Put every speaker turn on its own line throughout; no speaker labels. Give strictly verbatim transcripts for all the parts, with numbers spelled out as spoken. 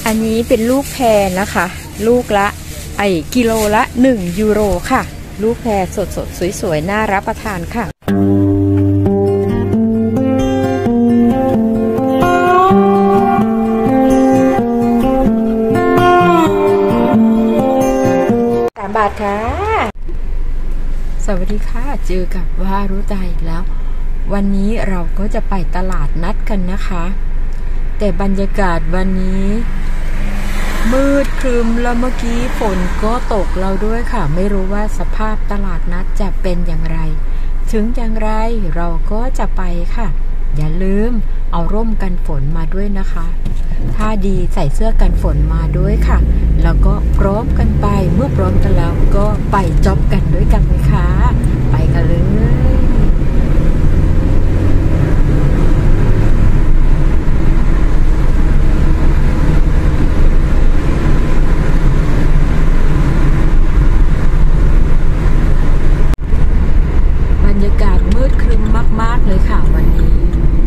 อันนี้เป็นลูกแพรนะคะลูกละไอกิโลละหนึ่งยูโรค่ะลูกแพรสดสดสวยๆน่ารับประทานค่ะสามบาทค่ะสวัสดีค่ะเจอกับวารุใจอีกแล้ววันนี้เราก็จะไปตลาดนัดกันนะคะแต่บรรยากาศวันนี้มืดครึ้มแล้วเมื่อกี้ฝนก็ตกเราด้วยค่ะไม่รู้ว่าสภาพตลาดนัดจะเป็นอย่างไรถึงอย่างไรเราก็จะไปค่ะอย่าลืมเอาร่มกันฝนมาด้วยนะคะถ้าดีใส่เสื้อกันฝนมาด้วยค่ะแล้วก็พร้อมกันไปเมื่อพร้อมกันแล้วก็ไปจ็อบกันด้วยกันเลยค่ะไปกันเลยมากเลยค่ะวันนี้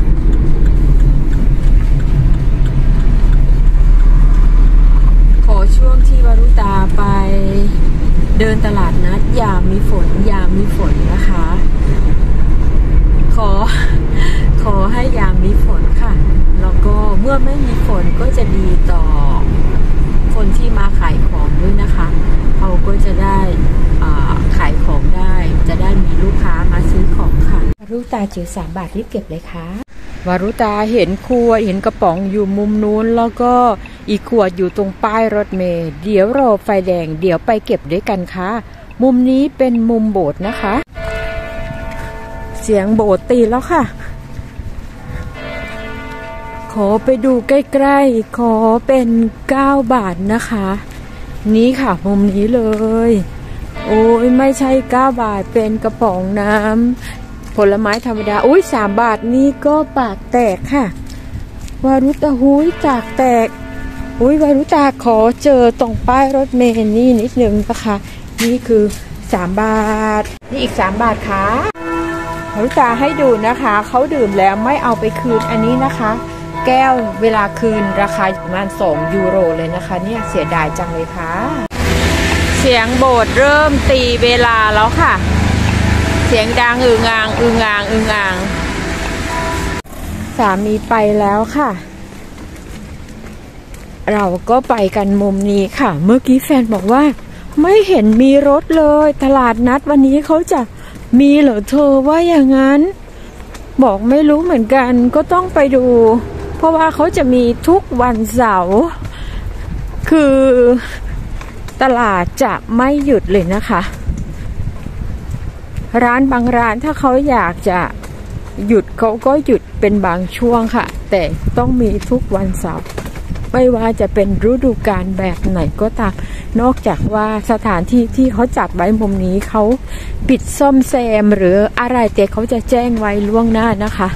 ขอช่วงที่วารุตาไปเดินตลาดนัดอย่ามีฝนอย่ามีฝนนะคะขอขอให้อย่ามีฝนค่ะแล้วก็เมื่อไม่มีฝนก็จะดีต่อคนที่มาขายของด้วยนะคะเขาก็จะได้ขายของได้จะได้มีลูกค้ามาซื้อของค่ะวารุตาเจอสามบาทรีบเก็บเลยค่ะวารุตาเห็นขวดเห็นกระป๋องอยู่มุมนู้นแล้วก็อีกขวดอยู่ตรงป้ายรถเมล์เดี๋ยวรอไฟแดงเดี๋ยวไปเก็บด้วยกันค่ะมุมนี้เป็นมุมโบสถ์นะคะเสียงโบสถ์ตีแล้วค่ะขอไปดูใกล้ๆขอเป็นเก้าบาทนะคะนี้ค่ะมุมนี้เลยโอ้ยไม่ใช่เก้าบาทเป็นกระป๋องน้ำผลไม้ธรรมดาอุ้ยสามบาทนี่ก็ปากแตกค่ะวารุตาหุยจากแตกอุ้ยวารุตาขอเจอตรงป้ายรถเมล์นี่นิดนึงนะคะนี่คือสามบาทนี่อีกสามบาทค่ะวารุตาให้ดูนะคะเขาดื่มแล้วไม่เอาไปคืนอันนี้นะคะแก้วเวลาคืนราคาประมาณสองยูโรเลยนะคะเนี่ยเสียดายจังเลยค่ะเสียงโบสถ์เริ่มตีเวลาแล้วค่ะเสียงดังอึงอ่างอึงอ่างอึงอ่างสามีไปแล้วค่ะเราก็ไปกันมุมนี้ค่ะเมื่อกี้แฟนบอกว่าไม่เห็นมีรถเลยตลาดนัดวันนี้เขาจะมีเหรอเธอว่าอย่างนั้นบอกไม่รู้เหมือนกันก็ต้องไปดูเพราะว่าเขาจะมีทุกวันเสาร์คือตลาดจะไม่หยุดเลยนะคะร้านบางร้านถ้าเขาอยากจะหยุดเขาก็หยุดเป็นบางช่วงค่ะแต่ต้องมีทุกวันเสาร์ไม่ว่าจะเป็นฤดูกาลแบบไหนก็ตามนอกจากว่าสถานที่ที่เขาจัดไว้มุมนี้เขาปิดซ่อมแซมหรืออะไรแต่เขาจะแจ้งไว้ล่วงหน้านะคะ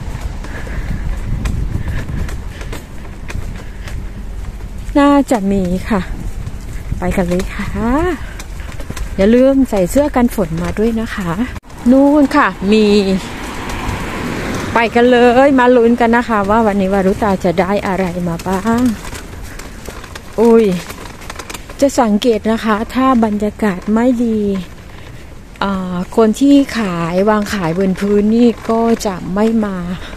น่าจะมีค่ะไปกันเลยค่ะอย่าลืมใส่เสื้อกันฝนมาด้วยนะคะนู่นค่ะมีไปกันเลยมาลุ้นกันนะคะว่าวันนี้วารุตาจะได้อะไรมาบ้างอุ้ยจะสังเกตนะคะถ้าบรรยากาศไม่ดีคนที่ขายวางขายบนพื้นนี่ก็จะไม่มา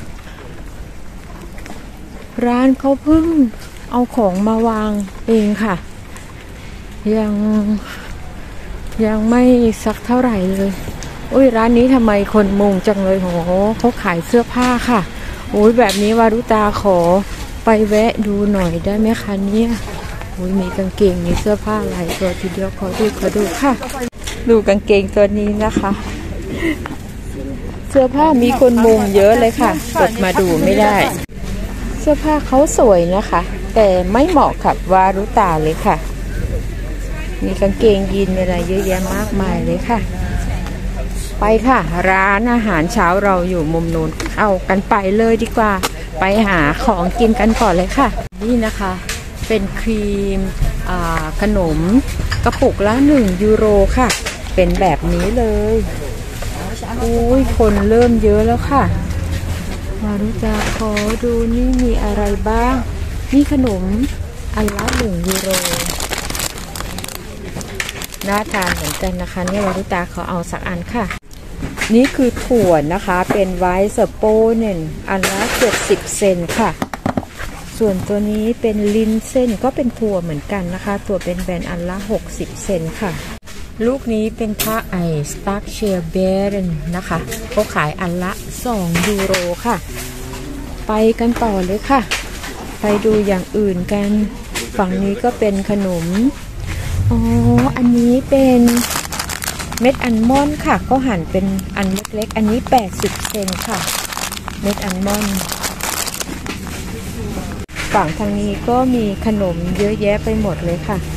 ร้านเขาเพิ่งเอาของมาวางเองค่ะยังยังไม่สักเท่าไหร่เลยอุ้ยร้านนี้ทำไมคนมุงจังเลยโหเขาขายเสื้อผ้าค่ะอุ้ยแบบนี้วารุตาขอไปแวะดูหน่อยได้ไหมคะเนี่ยอุ้ยมีกางเกงมีเสื้อผ้าหลายตัวทีเดียวขอดูขอดูค่ะดูกางเกงตัวนี้นะคะเสื้อผ้ามีคนมุงเยอะเลยค่ะกดมาดูไม่ได้เสื้อผ้าเขาสวยนะคะแต่ไม่เหมาะกับวารุตาเลยค่ะมีกางเกงยีนอะไรเยอะแยะมากมายเลยค่ะไปค่ะร้านอาหารเช้าเราอยู่มุมนู้นเอากันไปเลยดีกว่าไปหาของกินกันก่อนเลยค่ะนี่นะคะเป็นครีมขนมกระปุกละหนึ่งยูโรค่ะเป็นแบบนี้เลยอุ้ยคนเริ่มเยอะแล้วค่ะมาดูจะขอดูนี่มีอะไรบ้างนี่ขนมอันละหนึ่งยูโรน่าทานเหมือนกันนะคะเนี่ยวารุตาเขาเอาสักอันค่ะนี่คือถั่วนะคะเป็นไวท์สโปเนนอันละเจ็ดสิบเซนค่ะส่วนตัวนี้เป็นลินเส้นก็เป็นถั่วเหมือนกันนะคะถั่วเป็นแบนอันละหกสิบเซนค่ะลูกนี้เป็นผ้าไอสตาร์เชียร์เบรนนะคะเขาขายอันละสองยูโรค่ะไปกันต่อเลยค่ะไปดูอย่างอื่นกันฝั่งนี้ก็เป็นขนมอ๋ออันนี้เป็นเม็ดอัลมอนด์ค่ะก็หั่นเป็นอันเล็กๆอันนี้แปดสิบเซนค่ะเม็ดอัลมอนด์ฝั่งทางนี้ก็มีขนมเยอะแยะไปหมดเลยค่ะ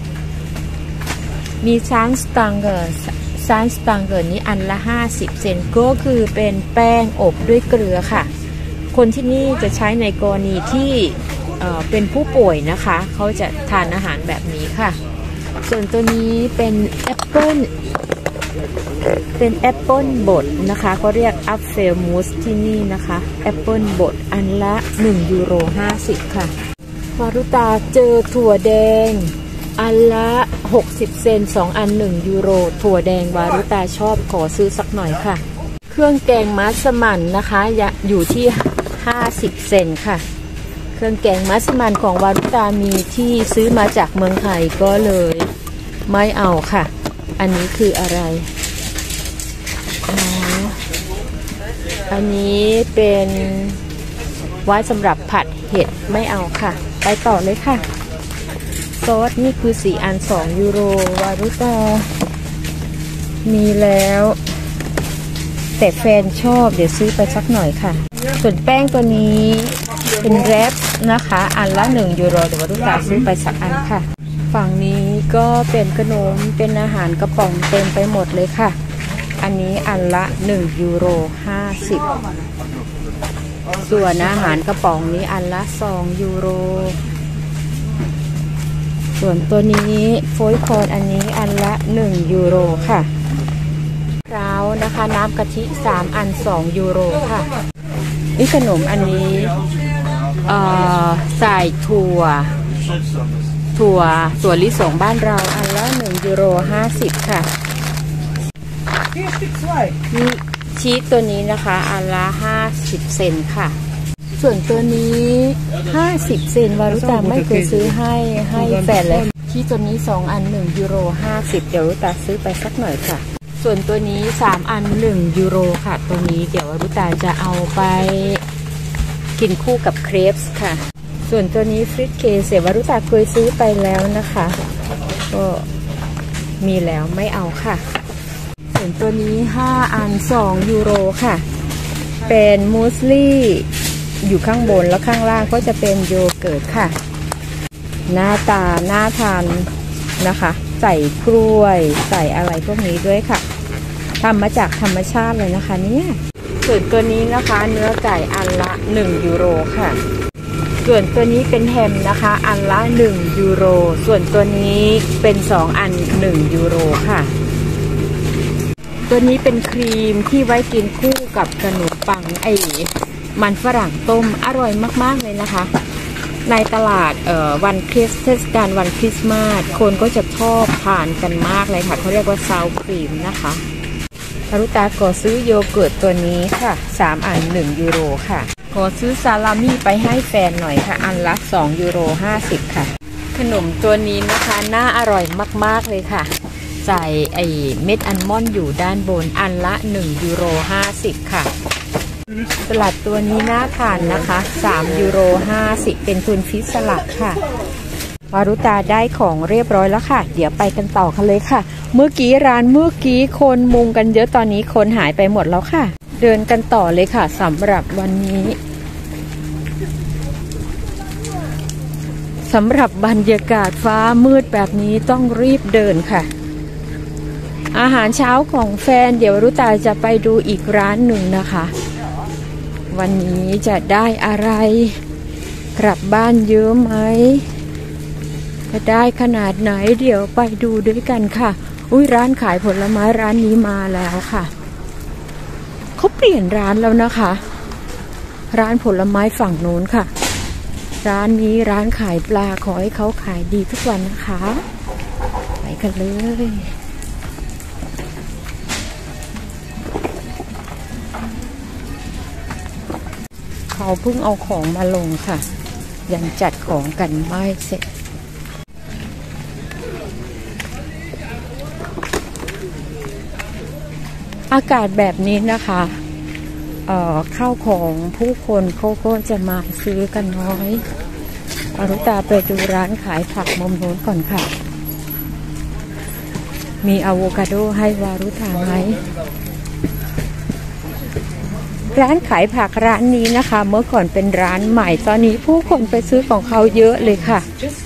มีซานสตังเกอร์ซานสตังเกอร์นี้อันละห้าสิบเซนก็คือเป็นแป้งอบด้วยเกลือค่ะคนที่นี่จะใช้ในกรณีที่เอ่อเป็นผู้ป่วยนะคะเขาจะทานอาหารแบบนี้ค่ะส่วนตัวนี้เป็นแอปเปิ้ลเป็นแอปเปิ้ลบดนะคะเขาเรียกอัพเฟลมูสที่นี่นะคะแอปเปิ้ลบดอันละหนึ่งยูโรห้าสิบค่ะวารุตาเจอถั่วแดงอันละหกสิบเซนสองอันหนึ่งยูโรถั่วแดงวารุตาชอบขอซื้อสักหน่อยค่ะเครื่องแกงมัสมั่นนะคะอยู่ที่ห้าสิบเซนค่ะเครื่องแกงมัสมั่นของวารุตามีที่ซื้อมาจากเมืองไทยก็เลยไม่เอาค่ะอันนี้คืออะไรอ๋ออันนี้เป็นไว้สำหรับผัดเห็ดไม่เอาค่ะไปต่อเลยค่ะซอสนี่คือสี่อันสองยูโรวารุตามีแล้วแต่แฟนชอบเดี๋ยวซื้อไปสักหน่อยค่ะส่วนแป้งตัวนี้เป็นแรปนะคะอันละหนึ่งยูโรเดี๋ยววารุตาซื้อไปสักอันค่ะฝั่งนี้ก็เป็นขนมเป็นอาหารกระป๋องเต็มไปหมดเลยค่ะอันนี้อันละหนึ่งยูโรห้าสิบส่วนอาหารกระป๋องนี้อันละสองยูโรส่วนตัวนี้โฟยคอนอันนี้อันละหนึ่งยูโรค่ะพร้าวนะคะน้ำกะทิสามอันสองยูโรค่ะนี่ขนมอันนี้ใส่ถั่วถั่วถั่วลิสงบ้านเราอันละหนึ่งยูโรห้าสิบค่ะนี่ชีสตัวนี้นะคะอันละห้าสิบเซนค่ะส่วนตัวนี้ห้าสิบเซนวารุตาไม่เคยซื้อให้ให้แฟนเลยชีสตัวนี้สองอันหนึ่งยูโรห้าสิบเดี๋ยววารุตาซื้อไปสักหน่อยค่ะส่วนตัวนี้สามอันหนึ่งยูโรค่ะตัวนี้เดี๋ยววารุตาจะเอาไปกินคู่กับเครปส์ค่ะส่วนตัวนี้ฟริตเคเสวารุตาเคยซื้อไปแล้วนะคะก็มีแล้วไม่เอาค่ะส่วนตัวนี้ห้าอันสองยูโรค่ะเป็นมูสลี่อยู่ข้างบนแล้วข้างล่างก็จะเป็นโยเกิร์ตค่ะหน้าตาน่าทานนะคะใส่กล้วยใส่อะไรพวกนี้ด้วยค่ะทำมาจากธรรมชาติเลยนะคะเนี่ยส่วนตัวนี้นะคะเนื้อไก่อันละหนึ่งยูโรค่ะส่วนตัวนี้เป็นแฮมนะคะอันละหนึ่งยูโรส่วนตัวนี้เป็นสองอันหนึ่งยูโรค่ะตัวนี้เป็นครีมที่ไว้กินคู่กับขนมปังไอ้มันฝรั่งต้มอร่อยมากๆเลยนะคะในตลาดเอ่อวันคริสเทศกาลวันคริสต์มาสคนก็จะชอบทานกันมากเลยค่ะเขาเรียกว่าซาวครีมนะคะวารุตาขอซื้อโยเกิร์ตตัวนี้ค่ะสามอันหนึ่งยูโรค่ะขอซื้อซาลามี่ไปให้แฟนหน่อยค่ะอันละสองยูโรห้าสิบค่ะขนมตัวนี้นะคะน่าอร่อยมากๆเลยค่ะใส่ไอเม็ดอัลมอนด์อยู่ด้านบนอันละหนึ่งยูโรห้าสิบค่ะสลัดตัวนี้น่าทานนะคะสามยูโรห้าสิบเป็นทุนฟิชสลัดค่ะวารุตาได้ของเรียบร้อยแล้วค่ะเดี๋ยวไปกันต่อกันเลยค่ะเมื่อกี้ร้านเมื่อกี้คนมุงกันเยอะตอนนี้คนหายไปหมดแล้วค่ะเดินกันต่อเลยค่ะสำหรับวันนี้สำหรับบรรยากาศฟ้ามืดแบบนี้ต้องรีบเดินค่ะอาหารเช้าของแฟนเดี๋ยววารุตาจะไปดูอีกร้านหนึ่งนะคะวันนี้จะได้อะไรกลับบ้านเยอะไหมจะได้ขนาดไหนเดี๋ยวไปดูด้วยกันค่ะอุ้ยร้านขายผลไม้ร้านนี้มาแล้วค่ะเขาเปลี่ยนร้านแล้วนะคะร้านผลไม้ฝั่งโน้นค่ะร้านนี้ร้านขายปลาขอให้เขาขายดีทุกวันนะคะไปกันเลยเขาเพิ่งเอาของมาลงค่ะยังจัดของกันไม่เสร็จอากาศแบบนี้นะคะเอ่อข้าวของผู้คนเขาก็จะมาซื้อกันน้อยอรุตาไปดูร้านขายผักมุมโน้นก่อนค่ะมีอะโวคาโดให้วารุตาไหมร้านขายผักร้านนี้นะคะเมื่อก่อนเป็นร้านใหม่ตอนนี้ผู้คนไปซื้อของเขาเยอะเลยค่ะ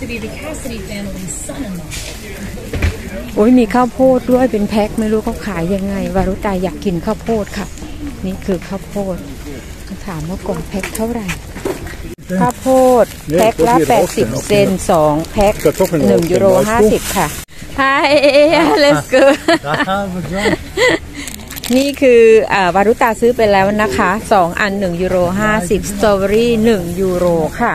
โอ้ยมีข้าวโพดด้วยเป็นแพ็คไม่รู้เขาขายยังไงวารุตาอยากกินข้าวโพดค่ะนี่คือข้าวโพดถามว่าก่อนแพ็คเท่าไหร่ข้าวโพดแพ็คละแปดสิบเซนสองแพ็คหนึ่งยูโรห้าสิบค่ะไฮเลสเกอร์นี่คืออ่าวารุตาซื้อไปแล้วนะคะสองอันหนึ่งยูโรห้าสิบสตรอเบอรี่หนึ่งยูโรค่ะ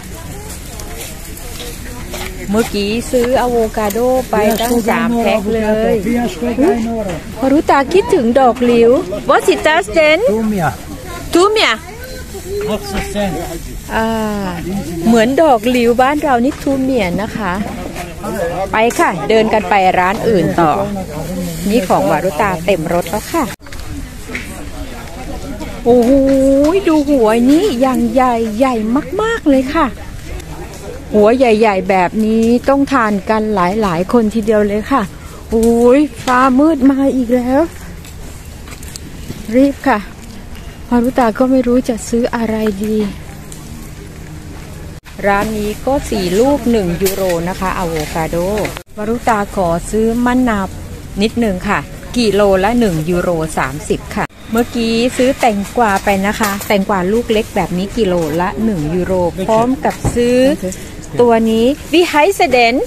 เมื่อกี้ซื้ออะโวคาโดไปตั้งสามแพ็คเลยวารุตาคิดถึงดอกหลิววอสิตาสเซนทูเมียทูเมียอ่าเหมือนดอกหลิวบ้านเรานี่ทูเมียนะคะไปค่ะเดินกันไปร้านอื่นต่อนี่ของวารุตาเต็มรถแล้วค่ะโอ้โหดูหัวนี่อย่างใหญ่ใหญ่มากๆเลยค่ะหัวใหญ่ๆแบบนี้ต้องทานกันหลายๆคนทีเดียวเลยค่ะโอ้ยฟ้ามืดมาอีกแล้วรีบค่ะวารุตาก็ไม่รู้จะซื้ออะไรดีร้านนี้ก็สี่ลูกหนึ่งยูโรนะคะอะโวคาโดวารุตาขอซื้อมะนาวนิดหนึ่งค่ะกิโลละหนึ่งยูโรสามสิบค่ะเมื่อกี้ซื้อแตงกวาไปนะคะแตงกวาลูกเล็กแบบนี้กิโลละหนึ่งยูโรพร้อมกับซื้อตัวนี้วิไฮเซเดน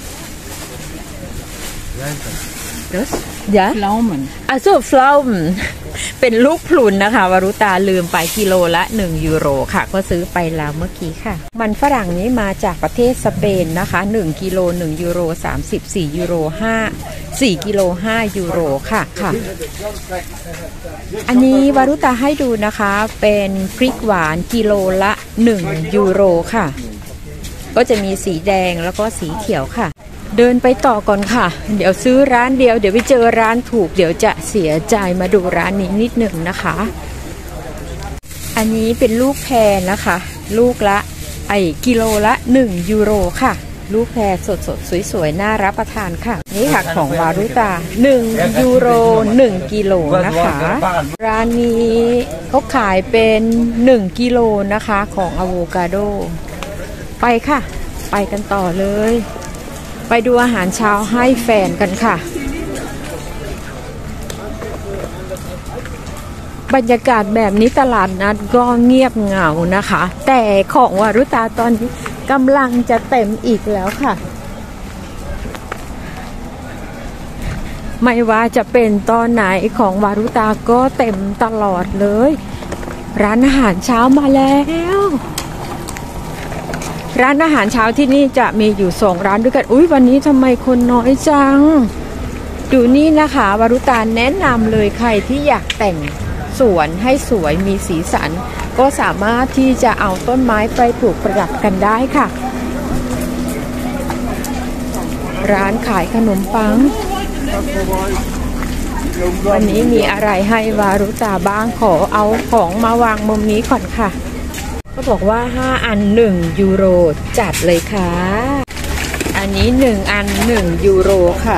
เดี๋ยวฟลาวมันอ่ะส่วนฟลาวมันเป็นลูกพลุนนะคะวารุตาลืมไปกิโลละหนึ่งยูโรค่ะก็ซื้อไปแล้วเมื่อกี้ค่ะมันฝรั่งนี้มาจากประเทศสเปนนะคะหนึ่งกิโลหนึ่งยูโรสามสิบสี่ยูโรห้า สี่กิโลห้ายูโรค่ะค่ะอันนี้วารุตาให้ดูนะคะเป็นพริกหวานกิโลละหนึ่งยูโรค่ะก็จะมีสีแดงแล้วก็สีเขียวค่ะเดินไปต่อก่อนค่ะเดี๋ยวซื้อร้านเดียวเดี๋ยวไปเจอร้านถูกเดี๋ยวจะเสียใจมาดูร้านนี้นิดหนึ่งนะคะอันนี้เป็นลูกแพรนะคะลูกละไอกิโลละหนึ่งยูโรค่ะลูกแพรสดๆสวยๆน่ารับประทานค่ะนี่ค่ะของวารุตาหนึ่งยูโรหนึ่งกิโลนะคะร้านนี้เขาขายเป็นหนึ่งกิโลนะคะของอะโวคาโดไปค่ะไปกันต่อเลยไปดูอาหารเช้าให้แฟนกันค่ะบรรยากาศแบบนี้ตลาดนัดก็เงียบเหงานะคะแต่ของวารุตาตอนนี้กำลังจะเต็มอีกแล้วค่ะไม่ว่าจะเป็นตอนไหนของวารุตาก็เต็มตลอดเลยร้านอาหารเช้ามาแล้วร้านอาหารเช้าที่นี่จะมีอยู่สองร้านด้วยกันอุ๊ยวันนี้ทำไมคนน้อยจังดูนี่นะคะวารุตาแนะนำเลยใครที่อยากแต่งสวนให้สวยมีสีสันก็สามารถที่จะเอาต้นไม้ไปปลูกประดับกันได้ค่ะร้านขายขนมปังวันนี้มีอะไรให้วารุตาบ้างขอเอาของมาวางมุมนี้ก่อนค่ะก็บอกว่าห้าอันหนึ่งยูโรจัดเลยค่ะอันนี้หนึ่งอันหนึ่งยูโรค่ะ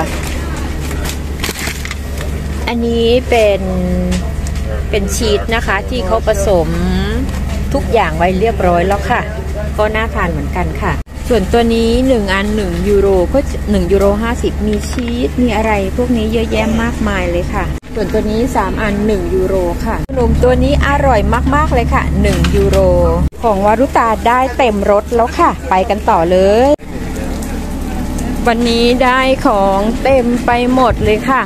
อันนี้เป็นเป็นชีสนะคะที่เขาผสมทุกอย่างไว้เรียบร้อยแล้วค่ะก็น่าทานเหมือนกันค่ะส่วนตัวนี้หนึ่งอันหนึ่งยูโรก็หนึ่งยูโรห้าสิบมีชีสมีอะไรพวกนี้เยอะแยะมากมายเลยค่ะส่วนตัวนี้สามอันหนึ่งยูโรค่ะขนมตัวนี้อร่อยมากๆเลยค่ะหนึ่งยูโรของวารุตาได้เต็มรถแล้วค่ะไปกันต่อเลยวันนี้ได้ของเต็มไปหมดเลยค่ะ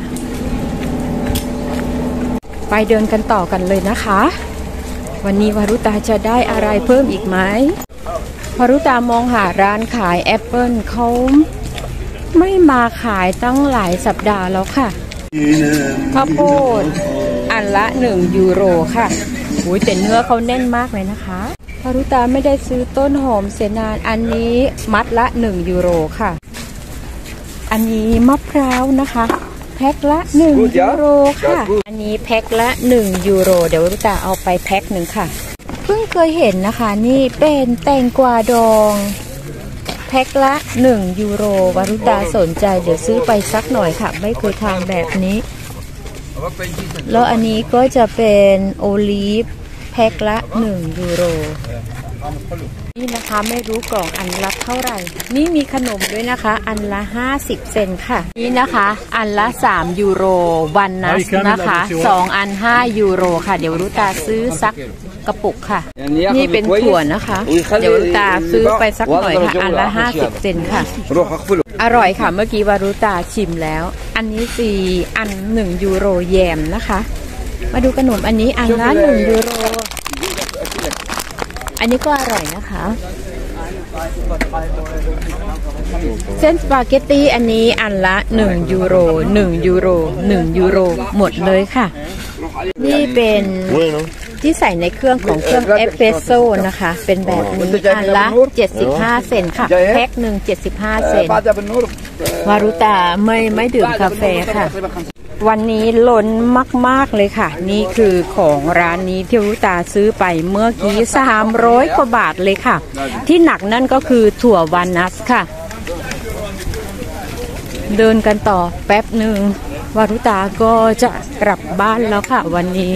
ไปเดินกันต่อกันเลยนะคะวันนี้วารุตาจะได้อะไรเพิ่มอีกไหมวรุตามองหาร้านขายแอปเปิลเขาไม่มาขายตั้งหลายสัปดาห์แล้วค่ะข้าวโพดอันละหนึ่งยูโรค่ะอุ้ยแต่เนื้อเขาแน่นมากเลยนะคะวรุตาไม่ได้ซื้อต้นหอมเสียนานอันนี้มัดละหนึ่งยูโรค่ะอันนี้มะพร้าวนะคะแพ็คละหนึ่งยูโรค่ะอันนี้แพ็คละหนึ่งยูโรเดี๋ยววรุตาเอาไปแพ็คหนึ่งค่ะเพิ่งเคยเห็นนะคะนี่เป็นแตงกวาดองแพ็คละหนึ่งยูโรวรุตาสนใจเดี๋ยวซื้อไปสักหน่อยค่ะไม่เคยทานแบบนี้แล้วอันนี้ก็จะเป็นโอลีฟแพ็คละหนึ่งยูโรนี่นะคะไม่รู้กล่องอันละเท่าไหร่นี่มีขนมด้วยนะคะอันละห้าสิบเซนค่ะนี่นะคะอันละสามยูโรวันนัสนะคะสองอันห้ายูโรค่ะเดี๋ยวรุตาซื้อสักกระปุกค่ะนี่เป็นถั่วนะคะเดี๋ยวรุตาซื้อไปสักหน่อยค่ะอันละห้าสิบเซนค่ะอร่อยค่ะเมื่อกี้วารุตาชิมแล้วอันนี้สี่อันหนึ่งยูโรแยมนะคะมาดูขนมอันนี้อันละหนึ่งยูโรอันนี้ก็อร่อยนะคะเส้นสปาเกตตี้อันนี้อันละหนึ่งยูโรหนึ่งยูโรหนึ่งยูโรหมดเลยค่ะนี่เป็นที่ใส่ในเครื่องของเครื่องเอสเปรสโซ่นะคะเป็นแบบนี้อันละเจ็ดสิบห้าเซนต์ค่ะแพ็คหนึ่งเจ็ดสิบห้าเซนต์วารุตาไม่ไม่ดื่มกาแฟค่ะวันนี้ล้นมากๆเลยค่ะนี่คือของร้านนี้ที่วารุตาซื้อไปเมื่อกี้สามร้อยกว่าบาทเลยค่ะที่หนักนั่นก็คือถั่ววานัสค่ะเดินกันต่อแป๊บหนึ่งวารุตาก็จะกลับบ้านแล้วค่ะวันนี้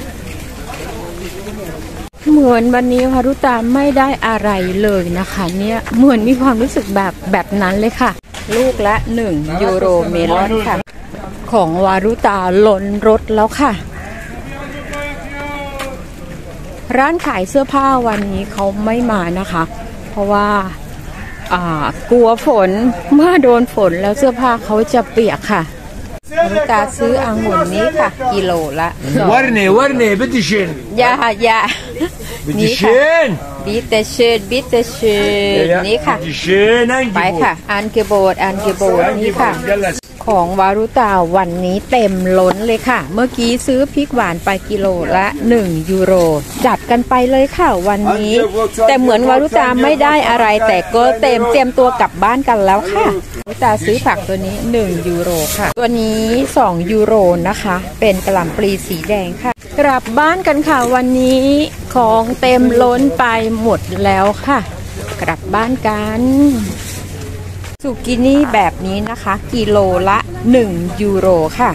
เหมือนวันนี้วารุตาไม่ได้อะไรเลยนะคะเนี่ยเหมือนมีความรู้สึกแบบแบบนั้นเลยค่ะลูกละหนึ่งยูโรเมลอนค่ะของวารุตาล้นรถแล้วค่ะร้านขายเสื้อผ้าวันนี้เขาไม่มานะคะเพราะว่าอ่ากลัวฝนเมื่อโดนฝนแล้วเสื้อผ้าเขาจะเปียกค่ะวารุตาซื้อองุ่นนี้ค่ะกิโลละวันนี้วันนี้บิตชินยายานี่ค่ะบิตเชนบิตเชนนี่ค่ะไปค่ะอันเกโบดอันเกโบดนี่ค่ะของวารุตาวันนี้เต็มล้นเลยค่ะเมื่อกี้ซื้อพริกหวานไปกิโลละหนึ่งยูโรจัดกันไปเลยค่ะวันนี้แต่เหมือนวารุตาไม่ได้อะไรแต่ก็เต็มเตรียมตัวกลับบ้านกันแล้วค่ะวารุตาซื้อผักตัวนี้หนึ่งยูโรค่ะตัวนี้สองยูโรนะคะเป็นกะหล่ำปลีสีแดงค่ะกลับบ้านกันค่ะวันนี้ของเต็มล้นไปหมดแล้วค่ะกลับบ้านกันซูกินี่แบบนี้นะคะกิโลละหนึ่งยูโรค่ะ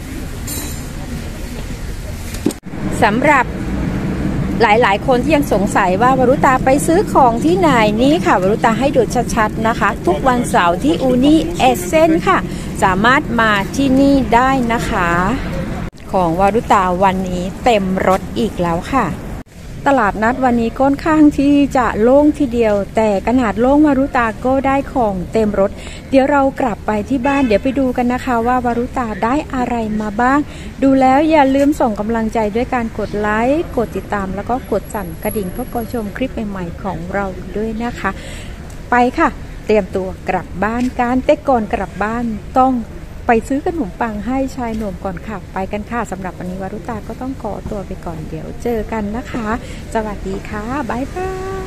สำหรับหลายๆคนที่ยังสงสัยว่าวารุตาไปซื้อของที่ไหนนี้ค่ะวารุตาให้ดูชัดๆนะคะทุกวันเสาร์ที่อูนี่เอเซนค่ะสามารถมาที่นี่ได้นะคะของวารุตาวันนี้เต็มรถอีกแล้วค่ะตลาดนัดวันนี้ค่อนข้างที่จะโล่งทีเดียวแต่ขนาดโล่งวารุตาก็ได้ของเต็มรถเดี๋ยวเรากลับไปที่บ้านเดี๋ยวไปดูกันนะคะว่าวารุตาได้อะไรมาบ้างดูแล้วอย่าลืมส่งกำลังใจด้วยการกดไลค์กดติดตามแล้วก็กดสั่นกระดิ่งเพื่อกดชมคลิปใหม่ๆของเราด้วยนะคะไปค่ะเตรียมตัวกลับบ้านการแต่ก่อนกลับบ้านต้องไปซื้อขนมปังให้ชายหนุ่มก่อนค่ะไปกันค่ะสำหรับวันนี้วารุตาก็ต้องขอตัวไปก่อนเดี๋ยวเจอกันนะคะสวัสดีค่ะบ๊ายบาย